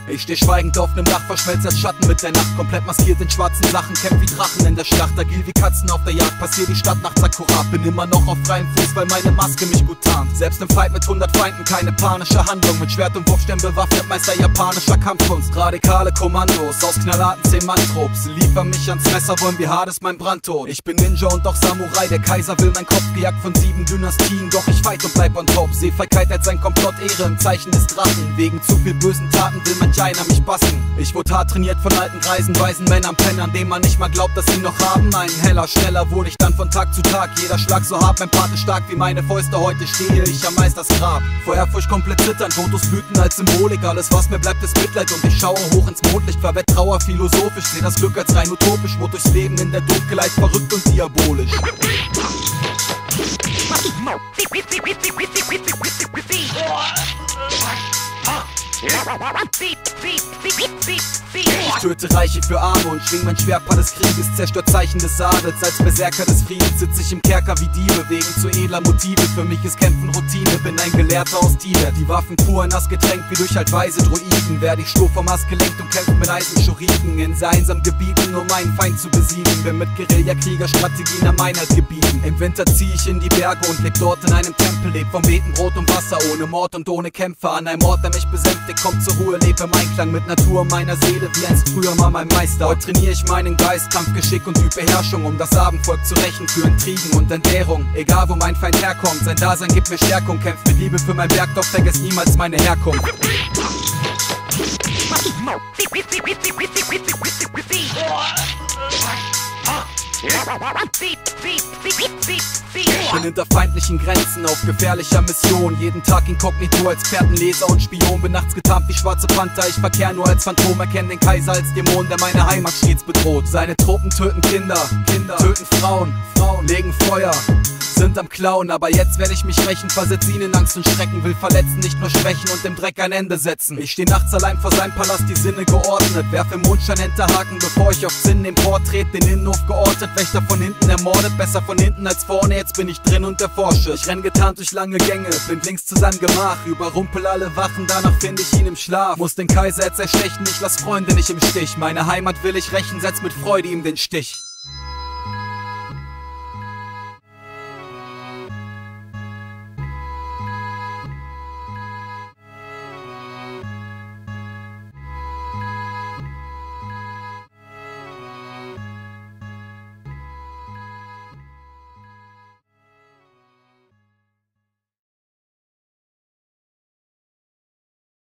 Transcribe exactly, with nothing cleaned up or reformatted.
Ich steh schweigend auf nem Dach, verschmelzt als Schatten mit der Nacht. Komplett maskiert in schwarzen Sachen, kämpf wie Drachen in der Schlacht. Agil wie Katzen auf der Jagd, passier die Stadt nachts akkurat. Bin immer noch auf freiem Fuß, weil meine Maske mich gut tarnt. Selbst im Fight mit hundert Feinden keine panische Handlung. Mit Schwert und Wurfstern bewaffnet, Meister japanischer Kampfkunst. Radikale Kommandos aus knallharten zehn-Mann-Trupps. Liefern mich ans Messer, wollen wie hart ist mein Brandtod. Ich bin Ninja und auch Samurai, der Kaiser will mein Kopf. Gejagt von sieben Dynastien, doch ich fight und bleib on top. Seefeigheit als ein Komplott, Ehre im Zeichen des Drachen. Wegen zu viel bösen Taten will mein China mich bassen. Ich wurde hart trainiert von alten Greisen, weisen Männern, Pennern, denen man nicht mal glaubt, dass sie noch haben. Einen heller, schneller wurde ich dann von Tag zu Tag. Jeder Schlag so hart, mein Part ist stark wie meine Fäuste. Heute stehe ich am Meisters Grab. Vor Ehrfurcht komplett zittern, Fotos wüten als Symbolik. Alles was mir bleibt ist Mitleid und ich schaue hoch ins Mondlicht. Verwett Trauer philosophisch, seh das Glück als rein utopisch. Wurde durchs Leben in der Dunkelheit verrückt und diabolisch. Ich töte Reiche für Arme und schwing mein Schwertpfad des Krieges. Zerstört Zeichen des Adels, als Berserker des Friedens sitz ich im Kerker wie Diebe, wegen zu edler Motive. Für mich ist Kämpfen Routine, bin ein Gelehrter aus Tibet. Die Waffen pur nass getränkt wie durch altweise Druiden. Werd ich stur vom Hass gelenkt und kämpfe mit Eisenschuriken in sehr einsamen Gebieten, um meinen Feind zu besiegen. Bin mit Guerilla-Krieger-Strategien am Einheitsgebieten. Im Winter zieh ich in die Berge und leb dort in einem Tempel. Leb vom Beten Brot und Wasser, ohne Mord und ohne Kämpfer. An einem Ort, der mich besänftigt, kommt zur Ruhe, lebe im Einklang mit Natur meiner Seele, wie einst früher mal mein Meister. Heute trainiere ich meinen Geist, Kampfgeschick und übe Beherrschung, um das Abendvolk zu rächen für Intrigen und Entbehrung. Egal wo mein Feind herkommt, sein Dasein gibt mir Stärkung. Kämpft mit Liebe für mein Berg, doch vergesst niemals meine Herkunft. Ich bin hinter feindlichen Grenzen auf gefährlicher Mission. Jeden Tag inkognito als Expertenleser und Spion. Bin nachts getarnt wie schwarze Panther, ich verkehr nur als Phantom. Erkenn den Kaiser als Dämon, der meine Heimat stets bedroht. Seine Truppen töten Kinder, Kinder, töten Frauen, Frauen, legen Feuer, sind am Klauen. Aber jetzt werde ich mich rächen, versetz ihn in Angst und Schrecken. Will verletzen, nicht nur schwächen und dem Dreck ein Ende setzen. Ich steh nachts allein vor seinem Palast, die Sinne geordnet. Werfe im Mondschein Hinterhaken, bevor ich auf Sinn im Porträt den Innenhof geortet. Wächter von hinten ermordet, besser von hinten als vorne. Jetzt bin ich drin und erforsche. Ich renn getarnt durch lange Gänge, blind links zu seinem Gemach. Überrumpel alle Wachen, danach finde ich ihn im Schlaf. Muss den Kaiser jetzt erstechen, ich lass Freunde nicht im Stich. Meine Heimat will ich rächen, setz mit Freude ihm den Stich.